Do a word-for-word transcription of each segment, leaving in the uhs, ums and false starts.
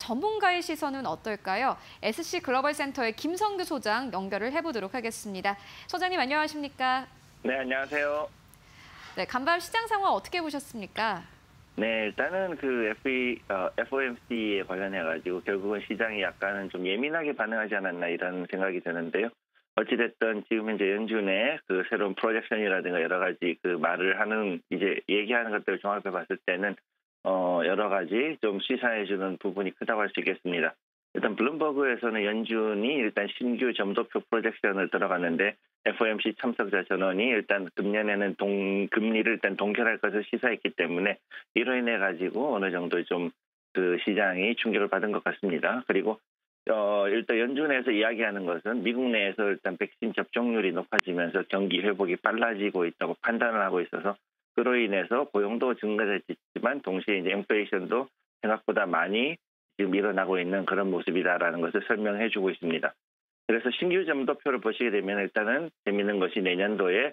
전문가의 시선은 어떨까요? 에스씨 글로벌 센터의 김성규 소장 연결을 해보도록 하겠습니다. 소장님 안녕하십니까? 네, 안녕하세요. 네, 간밤 시장 상황 어떻게 보셨습니까? 네, 일단은 그 에프이, 어, 에프오엠씨에 관련해가지고 결국은 시장이 약간은 좀 예민하게 반응하지 않았나 이런 생각이 드는데요. 어찌됐든 지금 현재 연준의 그 새로운 프로젝션이라든가 여러 가지 그 말을 하는, 이제 얘기하는 것들을 종합해 봤을 때는 어, 여러 가지 좀 시사해주는 부분이 크다고 할 수 있겠습니다. 일단 블룸버그에서는 연준이 일단 신규 점도표 프로젝션을 들어갔는데 에프오엠씨 참석자 전원이 일단 금년에는 동, 금리를 일단 동결할 것을 시사했기 때문에 이로 인해 가지고 어느 정도 좀 그 시장이 충격을 받은 것 같습니다. 그리고 어, 일단 연준에서 이야기하는 것은 미국 내에서 일단 백신 접종률이 높아지면서 경기 회복이 빨라지고 있다고 판단을 하고 있어서 그로 인해서 고용도 증가됐지만 동시에 이제 인플레이션도 생각보다 많이 지금 일어나고 있는 그런 모습이다라는 것을 설명해 주고 있습니다. 그래서 신규 점도표를 보시게 되면 일단은 재미있는 것이 내년도에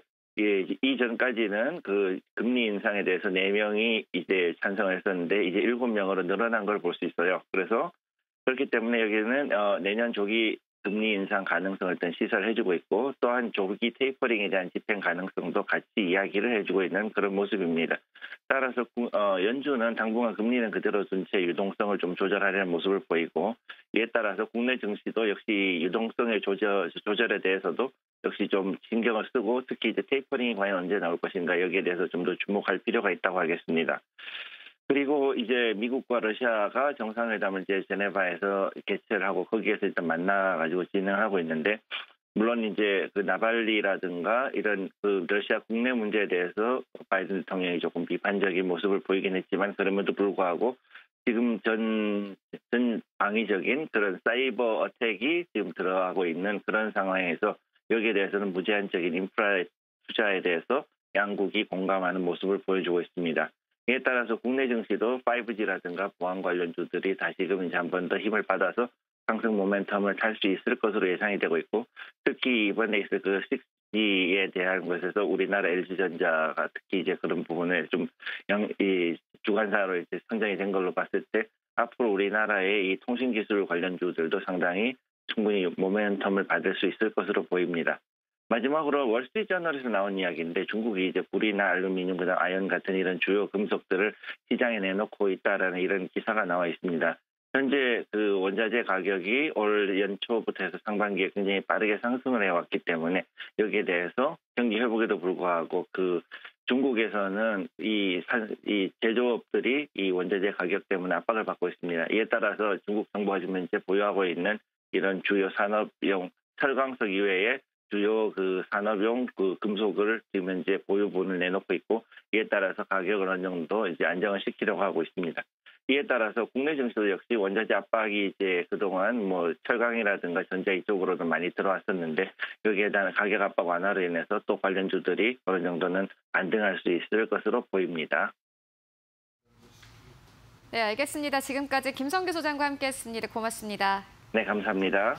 이전까지는 그 금리 인상에 대해서 네 명이 이제 찬성을 했었는데 이제 일곱 명으로 늘어난 걸 볼 수 있어요. 그래서 그렇기 때문에 여기는 어, 내년 조기 금리 인상 가능성을 일단 시사를 해주고 있고 또한 조기 테이퍼링에 대한 집행 가능성도 같이 이야기를 해주고 있는 그런 모습입니다. 따라서 어, 연준은 당분간 금리는 그대로 둔 채 유동성을 좀 조절하려는 모습을 보이고 이에 따라서 국내 증시도 역시 유동성의 조절, 조절에 대해서도 역시 좀 신경을 쓰고 특히 이제 테이퍼링이 과연 언제 나올 것인가 여기에 대해서 좀 더 주목할 필요가 있다고 하겠습니다. 그리고 이제 미국과 러시아가 정상회담을 이제 제네바에서 개최를 하고 거기에서 일단 만나가지고 진행하고 있는데 물론 이제 그 나발리라든가 이런 그 러시아 국내 문제에 대해서 바이든 대통령이 조금 비판적인 모습을 보이긴 했지만 그럼에도 불구하고 지금 전, 전 방위적인 그런 사이버 어택이 지금 들어가고 있는 그런 상황에서 여기에 대해서는 무제한적인 인프라 투자에 대해서 양국이 공감하는 모습을 보여주고 있습니다. 이에 따라서 국내 증시도 파이브지라든가 보안 관련주들이 다시금 이제 한 번 더 힘을 받아서 상승 모멘텀을 탈 수 있을 것으로 예상이 되고 있고 특히 이번에 있을 그 식스지에 대한 것에서 우리나라 엘지전자가 특히 이제 그런 부분에 좀 양, 이 주간사로 이제 선정이 된 걸로 봤을 때 앞으로 우리나라의 이 통신기술 관련주들도 상당히 충분히 모멘텀을 받을 수 있을 것으로 보입니다. 마지막으로 월스트리트저널에서 나온 이야기인데 중국이 이제 불이나 알루미늄, 그다음 아연 같은 이런 주요 금속들을 시장에 내놓고 있다라는 이런 기사가 나와 있습니다. 현재 그 원자재 가격이 올 연초부터 해서 상반기에 굉장히 빠르게 상승을 해왔기 때문에 여기에 대해서 경기 회복에도 불구하고 그 중국에서는 이, 산, 이 제조업들이 이 원자재 가격 때문에 압박을 받고 있습니다. 이에 따라서 중국 정부가 지금 현재 보유하고 있는 이런 주요 산업용 철광석 이외에 주요 그 산업용 그 금속을 지금 현재 보유분을 내놓고 있고 이에 따라서 가격을 어느 정도 이제 안정을 시키려고 하고 있습니다. 이에 따라서 국내 증시도 역시 원자재 압박이 이제 그동안 뭐 철강이라든가 전자 이쪽으로도 많이 들어왔었는데 여기에 대한 가격 압박 완화로 인해서 또 관련주들이 어느 정도는 반등할 수 있을 것으로 보입니다. 네, 알겠습니다. 지금까지 김성규 소장과 함께했습니다. 고맙습니다. 네, 감사합니다.